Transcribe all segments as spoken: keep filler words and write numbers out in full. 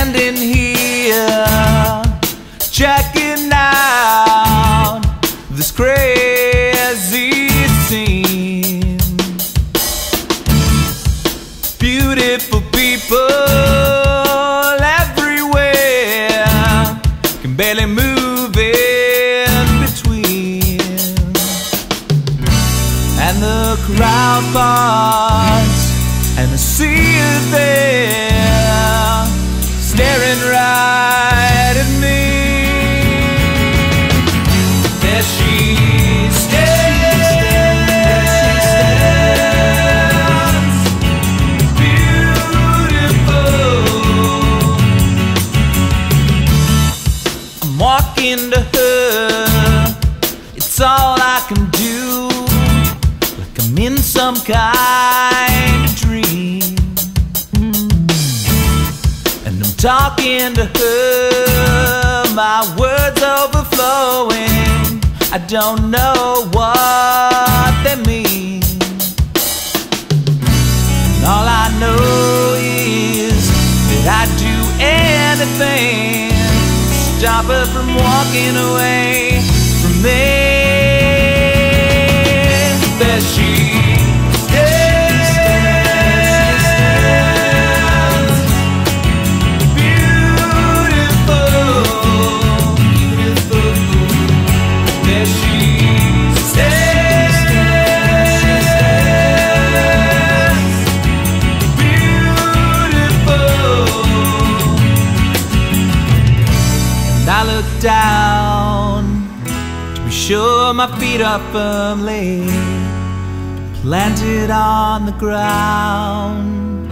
standing here checking out this crazy scene. Beautiful people everywhere, can barely move in between, and the crowd parts and I see you there staring right at me. There she stands, beautiful. I'm walking to her, it's all I can do, like I'm in some kind of dream. And I'm talking to her, my words overflowing, I don't know what they mean. And all I know is that I'd do anything to stop her from walking away from me. There she stands, beautiful, beautiful. There she stands, beautiful. And I look down to be sure my feet are firmly planted on the ground,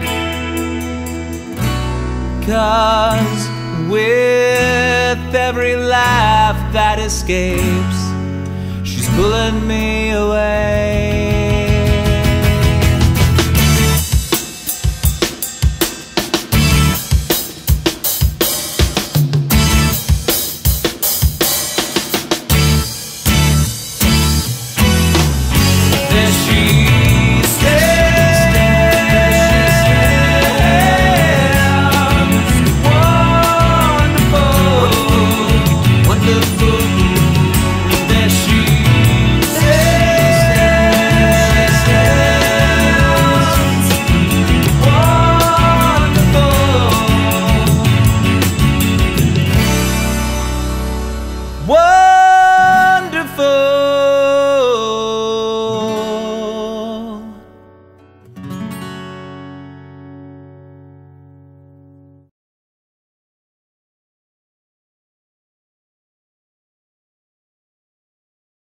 'cause with every laugh that escapes, she's pulling me away.